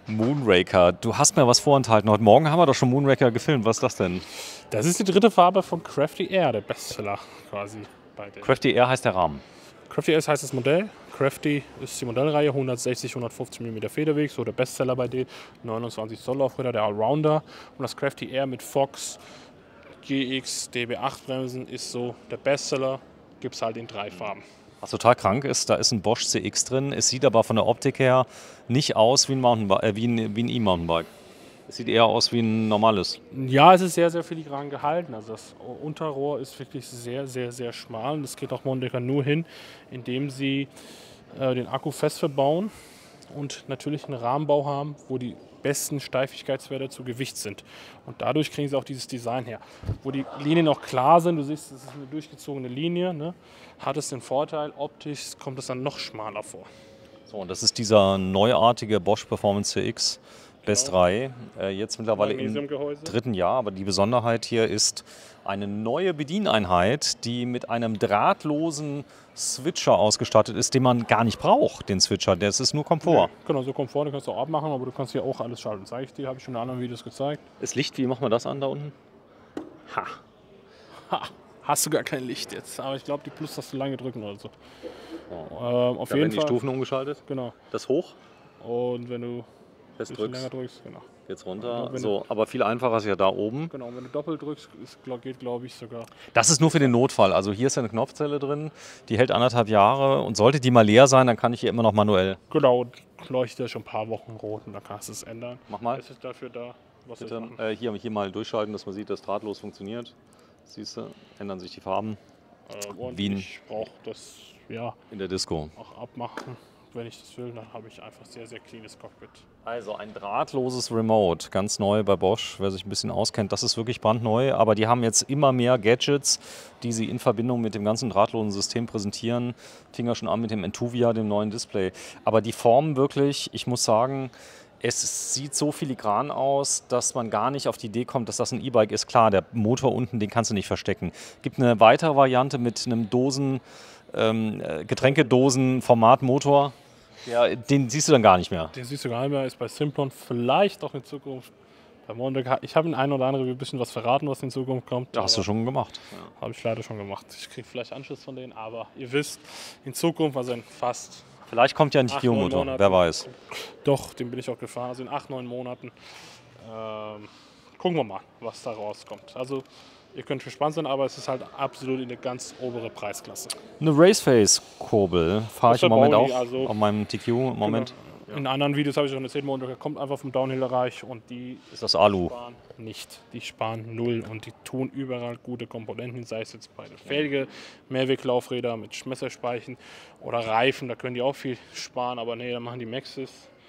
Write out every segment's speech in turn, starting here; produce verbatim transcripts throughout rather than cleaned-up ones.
Moonraker, du hast mir was vorenthalten. Heute Morgen haben wir doch schon Moonraker gefilmt. Was ist das denn? Das ist die dritte Farbe von Crafty Air, der Bestseller quasi. Bei der Crafty Air heißt der Rahmen. Crafty Air heißt das Modell. Crafty ist die Modellreihe, hundertsechzig, hundertfünfzig Millimeter Federweg, so der Bestseller bei denen. neunundzwanzig Zoll Laufräder, der Allrounder. Und das Crafty Air mit Fox, G X, D B acht Bremsen ist so der Bestseller. Gibt es halt in drei Farben. Was total krank ist, da ist ein Bosch C X drin. Es sieht aber von der Optik her nicht aus wie ein Mountainbike, äh, wie ein, wie ein E-Mountainbike. Es sieht eher aus wie ein normales. Ja, es ist sehr, sehr filigran gehalten. Also das Unterrohr ist wirklich sehr, sehr, sehr schmal. Und das geht auch Mondecker nur hin, indem sie äh, den Akku fest verbauen und natürlich einen Rahmenbau haben, wo die besten Steifigkeitswerte zu Gewicht sind. Und dadurch kriegen sie auch dieses Design her. Wo die Linien auch klar sind, du siehst, das ist eine durchgezogene Linie, ne? Hat es den Vorteil, optisch kommt es dann noch schmaler vor. So, und das ist dieser neuartige Bosch Performance C X Best drei, äh, jetzt mittlerweile im Magnesiumgehäuse. dritten Jahr. Aber die Besonderheit hier ist eine neue Bedieneinheit, die mit einem drahtlosen Switcher ausgestattet ist, den man gar nicht braucht, den Switcher. Das ist nur Komfort. Ja, genau, so Komfort, den kannst du auch abmachen, aber du kannst hier auch alles schalten. Zeige ich dir, habe ich schon in anderen Videos gezeigt. Ist Licht, wie macht man das an da unten? Ha. Ha. Hast du gar kein Licht jetzt, aber ich glaube, die Plus hast du lange drücken oder so. Oh. Ähm, auf Da jeden werden die Fall. Stufen umgeschaltet. Genau. Das hoch, Und wenn du das ein bisschen drückst, länger drückst, genau. jetzt runter. Wenn So, aber viel einfacher ist ja da oben. Genau, und wenn du doppelt drückst, ist, geht glaube ich sogar. Das ist nur für den Notfall. Also hier ist eine Knopfzelle drin, die hält anderthalb Jahre und sollte die mal leer sein, dann kann ich hier immer noch manuell. Genau, und leuchtet ja schon ein paar Wochen rot und dann kannst du es ändern. Mach mal. Es ist dafür da, was Bitte, wir machen. äh, hier, hier mal durchschalten, dass man sieht, dass drahtlos funktioniert. Siehst du, ändern sich die Farben Äh, und Wien. ich brauche das ja in der Disco. auch abmachen. Wenn ich das will, dann habe ich einfach sehr, sehr cleanes Cockpit. Also ein drahtloses Remote, ganz neu bei Bosch, wer sich ein bisschen auskennt, das ist wirklich brandneu, aber die haben jetzt immer mehr Gadgets, die sie in Verbindung mit dem ganzen drahtlosen System präsentieren. Fing ja schon an mit dem Entuvia, dem neuen Display. Aber die Form wirklich, ich muss sagen, es sieht so filigran aus, dass man gar nicht auf die Idee kommt, dass das ein E-Bike ist. Klar, der Motor unten, den kannst du nicht verstecken. Gibt eine weitere Variante mit einem Dosen, ähm, Getränkedosen-Format-Motor. Ja, den siehst du dann gar nicht mehr. Den siehst du gar nicht mehr, ist bei Simplon vielleicht auch in Zukunft. Bei Mondecker, ich habe in ein oder andere ein bisschen was verraten, was in Zukunft kommt. Ja, hast du schon gemacht. Habe ich leider schon gemacht. Ich kriege vielleicht Anschluss von denen, aber ihr wisst, in Zukunft, also in fast. Vielleicht kommt ja ein Acht, Kio-Motor, neun Monaten. wer weiß. Doch, den bin ich auch gefahren. Also in acht, neun Monaten. Ähm, gucken wir mal, was da rauskommt. Also ihr könnt gespannt sein, aber es ist halt absolut in der ganz obere Preisklasse. Eine Raceface-Kurbel fahre ich im Moment auch Bauli, also- auf meinem T Q im Moment. In anderen Videos habe ich schon erzählt, Mondecker kommt einfach vom Downhill-Bereich und die Ist das Alu? sparen nicht. Die sparen null und die tun überall gute Komponenten, sei es jetzt bei der Felge, Mehrweglaufräder mit Messerspeichen oder Reifen, da können die auch viel sparen, aber nee, da machen die Maxis,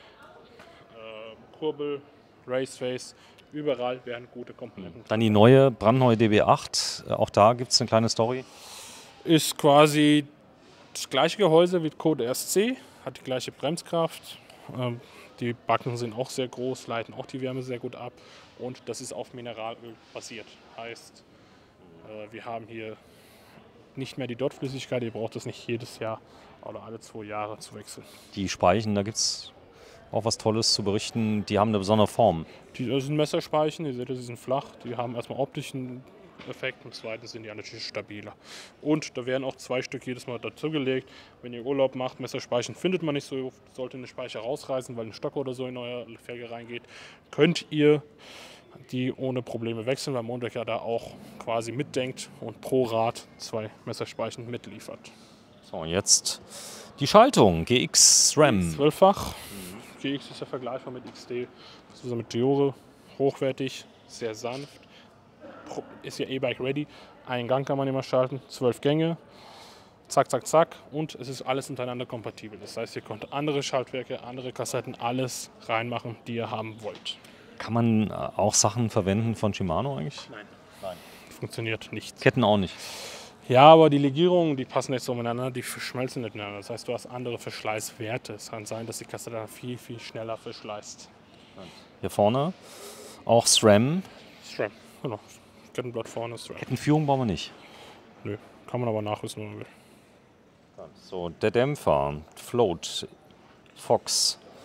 äh, Kurbel, Raceface, überall werden gute Komponenten. Dann die neue, brandneue D B acht. Auch da gibt es eine kleine Story. Ist quasi das gleiche Gehäuse wie Code R S C, hat die gleiche Bremskraft. Ähm, die Backen sind auch sehr groß, leiten auch die Wärme sehr gut ab und das ist auf Mineralöl basiert. Heißt, äh, wir haben hier nicht mehr die Dottflüssigkeit, ihr braucht das nicht jedes Jahr oder alle zwei Jahre zu wechseln. Die Speichen, da gibt es auch was Tolles zu berichten. Die haben eine besondere Form. Die das sind Messerspeichen, ihr seht, die sind flach, die haben erstmal optischen Effekt und zweitens sind die natürlich stabiler. Und da werden auch zwei Stück jedes Mal dazugelegt. Wenn ihr Urlaub macht, Messerspeichen findet man nicht so, sollte eine Speicher rausreißen, weil ein Stock oder so in euer Felge reingeht, könnt ihr die ohne Probleme wechseln, weil Mondecker da auch quasi mitdenkt und pro Rad zwei Messerspeichen mitliefert. So, und jetzt die Schaltung, G X SRAM. Zwölffach. G X ist ja vergleichbar mit X D. Das ist mit Diore, hochwertig, sehr sanft. Ist ja E-Bike ready. Einen Gang kann man immer schalten, zwölf Gänge. Zack, zack, zack. Und es ist alles untereinander kompatibel. Das heißt, ihr könnt andere Schaltwerke, andere Kassetten, alles reinmachen, die ihr haben wollt. Kann man äh, auch Sachen verwenden von Shimano eigentlich? Nein. Nein. Funktioniert nicht. Ketten auch nicht. Ja, aber die Legierungen, die passen nicht so miteinander, die verschmelzen nicht miteinander. Das heißt, du hast andere Verschleißwerte. Es kann sein, dass die Kassette dann viel, viel schneller verschleißt. Hier vorne auch SRAM. SRAM, genau. Kettenblatt vorne, SRAM. Kettenführung brauchen wir nicht. Nö, kann man aber nachrüsten, wenn man will. So, der Dämpfer, Float, Fox.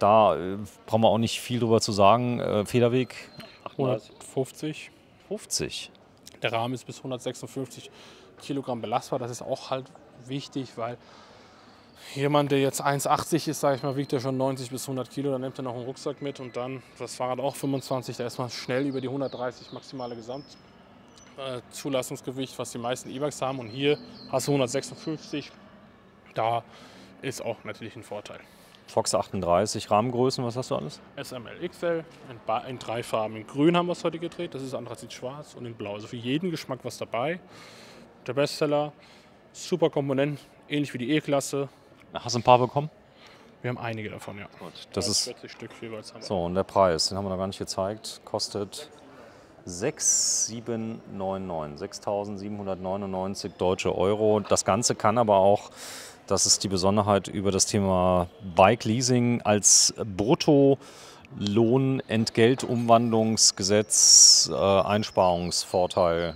da äh, brauchen wir auch nicht viel drüber zu sagen. Äh, Federweg hundertfünfzig. fünfzig. Der Rahmen ist bis hundertsechsundfünfzig Kilogramm belastbar. Das ist auch halt wichtig, weil jemand, der jetzt eins achtzig ist, sage ich mal, wiegt ja schon neunzig bis hundert Kilo. Dann nimmt er noch einen Rucksack mit und dann das Fahrrad auch fünfundzwanzig. Da ist man schnell über die hundertdreißig maximale Gesamtzulassungsgewicht, was die meisten E-Bikes haben. Und hier hast du hundertsechsundfünfzig. Da ist auch natürlich ein Vorteil. Fox achtunddreißig, Rahmengrößen, was hast du alles? S M L, X L, in, in drei Farben. In grün haben wir es heute gedreht, das ist Anthrazit schwarz, und in blau. Also für jeden Geschmack was dabei. Der Bestseller, super Komponenten, ähnlich wie die E-Klasse. Hast du ein paar bekommen? Wir haben einige davon, ja. Gut, das ist vierzig Stück jeweils haben wir. so, und der Preis, den haben wir noch gar nicht gezeigt, kostet sechstausendsiebenhundertneunundneunzig, sechstausendsiebenhundertneunundneunzig deutsche Euro. Das Ganze kann aber auch, das ist die Besonderheit über das Thema Bike Leasing, als Bruttolohn-Entgeltumwandlungsgesetz äh, Einsparungsvorteil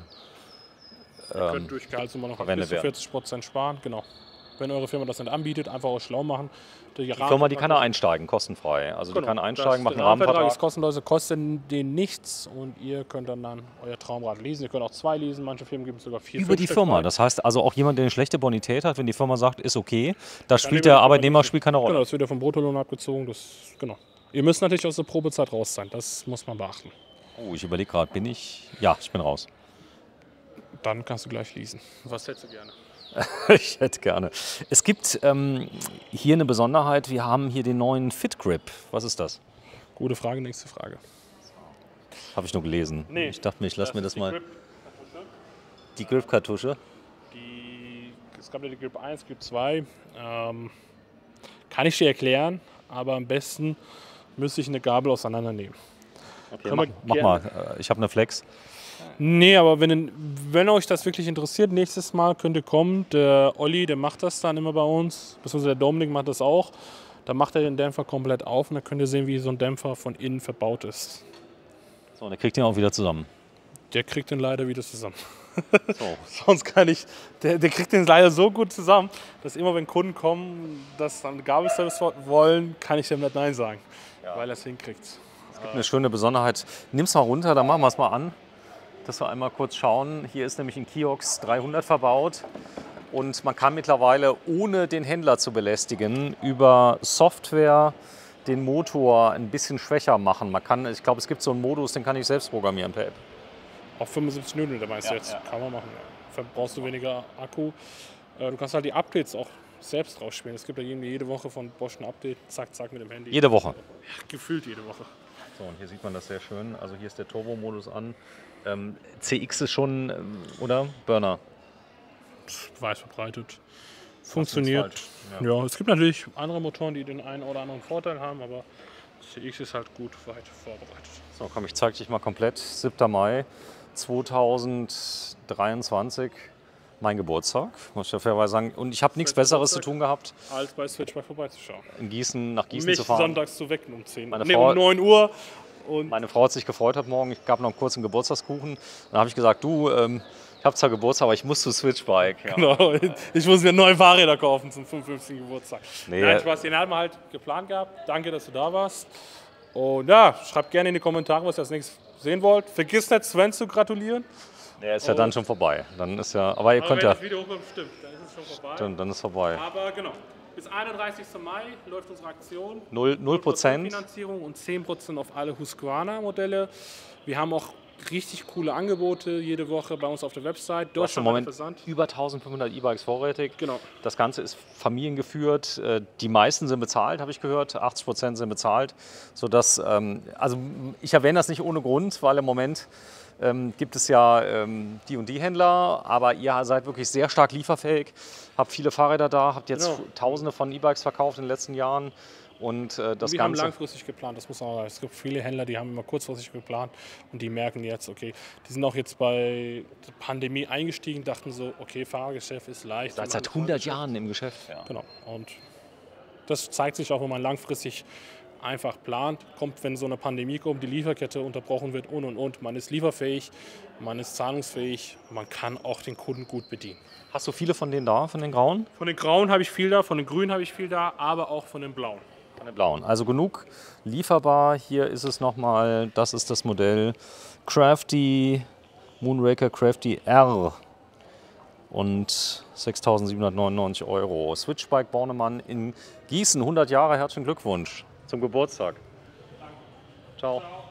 Ihr könnt durch Gehaltsnummer noch bis verwendet zu werden. vierzig Prozent sparen, genau. Wenn eure Firma das nicht anbietet, einfach auch schlau machen. Die Firma, die kann da einsteigen, kostenfrei. Also die kann einsteigen, macht einen Rahmenvertrag Rahmenvertrag. ist kostenlos, kostet den nichts und ihr könnt dann, dann euer Traumrad leasen. Ihr könnt auch zwei leasen, manche Firmen geben es sogar vier. Über die Stück Firma. frei. Das heißt also auch jemand, der eine schlechte Bonität hat, wenn die Firma sagt, ist okay, da Dann spielt über die der Firma Arbeitnehmer leasen. spielt keine Rolle. Genau, das wird ja vom Bruttolohn abgezogen. Das, genau. Ihr müsst natürlich aus der Probezeit raus sein, das muss man beachten. Oh, ich überlege gerade, bin ich? Ja, ich bin raus. Dann kannst du gleich leasen. Was hättest du gerne? Ich hätte gerne. Es gibt ähm, hier eine Besonderheit, wir haben hier den neuen Fit Grip. Was ist das? Gute Frage, nächste Frage. Habe ich nur gelesen. Nee, ich dachte mir, ich lasse mir ist das die mal. Grip-Kartusche. Die Grip-Kartusche. Die, es gab ja die Grip eins, Grip zwei. Ähm, kann ich dir erklären, aber am besten müsste ich eine Gabel auseinandernehmen. Okay, Kann mach, man mach gerne- mal. Äh, Ich habe eine Flex. Nee, aber wenn, wenn euch das wirklich interessiert, nächstes Mal könnt ihr kommen. Der Olli, der macht das dann immer bei uns, beziehungsweise der Dominik macht das auch. Da macht er den Dämpfer komplett auf und dann könnt ihr sehen, wie so ein Dämpfer von innen verbaut ist. So, und der kriegt den auch wieder zusammen. Der kriegt den leider wieder zusammen. So. Sonst kann ich, der, der kriegt den leider so gut zusammen, dass immer wenn Kunden kommen, das dann Gabelservice wollen, kann ich dem nicht Nein sagen, weil er es hinkriegt. Eine schöne Besonderheit. Nimm's mal runter, dann machen wir es mal an. Dass wir einmal kurz schauen. Hier ist nämlich ein Kiox dreihundert verbaut. Und man kann mittlerweile, ohne den Händler zu belästigen, über Software den Motor ein bisschen schwächer machen. Man kann, ich glaube, es gibt so einen Modus, den kann ich selbst programmieren per App. Auf fünfundsiebzig Newton, meinst du Ja, jetzt? ja. Kann man machen. Ja. Verbrauchst du weniger Akku. Äh, Du kannst halt die Updates auch selbst rausspielen. Es gibt ja irgendwie jede Woche von Bosch ein Update, zack, zack, mit dem Handy. Jede Woche. Gefühlt jede Woche. So, und hier sieht man das sehr schön. Also hier ist der Turbo-Modus an. Ähm, C X ist schon, ähm, oder? Burner. Weit verbreitet. Funktioniert. falsch. Ja. Ja, es gibt natürlich andere Motoren, die den einen oder anderen Vorteil haben, aber C X ist halt gut weit vorbereitet. So, komm, ich zeige dich mal komplett. siebter Mai zweitausenddreiundzwanzig, mein Geburtstag, muss ich ja fairerweise sagen. Und ich habe nichts Besseres zu tun gehabt, Als bei Switchback vorbeizuschauen. in Gießen, nach Um Gießen mich zu fahren. sonntags zu wecken um zehn Uhr. Meine Nee, Frau- um neun Uhr. Und Meine Frau hat sich gefreut heute Morgen. Ich gab noch einen kurzen Geburtstagskuchen. Dann habe ich gesagt, du, ähm, ich habe zwar Geburtstag, aber ich muss zu Switchbike. Ja. genau, ich muss mir neue Fahrräder kaufen zum fünfundfünfzigsten Geburtstag. Nee. Nein, Spaß, den haben wir halt geplant gehabt. Danke, dass du da warst. Und ja, schreibt gerne in die Kommentare, was ihr als nächstes sehen wollt. Vergiss nicht, Sven zu gratulieren. Der ist ja dann schon vorbei. Dann ist ja, aber ihr Aber könnt wenn ja, das Video hochkommt, stimmt, dann ist es schon vorbei. dann, dann ist vorbei. Aber genau, bis einunddreißigsten Mai läuft unsere Aktion. Null, null Prozent. Finanzierung und zehn Prozent auf alle Husqvarna-Modelle. Wir haben auch richtig coole Angebote jede Woche bei uns auf der Website. Du hast im Deutschlandweit Moment Versand. über eintausendfünfhundert E-Bikes vorrätig. Genau. Das Ganze ist familiengeführt. Äh, Die meisten sind bezahlt, habe ich gehört. achtzig Prozent sind bezahlt. Sodass, ähm, also ich erwähne das nicht ohne Grund, weil im Moment ähm, gibt es ja ähm, die und die Händler, aber ihr seid wirklich sehr stark lieferfähig, habt viele Fahrräder da, habt jetzt Genau. Tausende von E-Bikes verkauft in den letzten Jahren. Und äh, das Wir haben Ganze. langfristig geplant, das muss man sagen. Es gibt viele Händler, die haben immer kurzfristig geplant und die merken jetzt, okay, die sind auch jetzt bei der Pandemie eingestiegen, dachten so, okay, Fahrgeschäft ist leicht. Seid wir seit machen hundert Fahrgeschäft. Jahren im Geschäft. Ja. Genau. Und das zeigt sich auch, wenn man langfristig einfach plant, kommt, wenn so eine Pandemie kommt, die Lieferkette unterbrochen wird und und und. Man ist lieferfähig, man ist zahlungsfähig, man kann auch den Kunden gut bedienen. Hast du viele von denen da, von den Grauen? Von den Grauen habe ich viel da, von den Grünen habe ich viel da, aber auch von den Blauen. Keine blauen. Also genug lieferbar. Hier ist es nochmal, das ist das Modell Crafty Moonraker Crafty R und sechstausendsiebenhundertneunundneunzig Euro. Switchbike Bornemann in Gießen, hundert Jahre, herzlichen Glückwunsch zum Geburtstag. Ciao.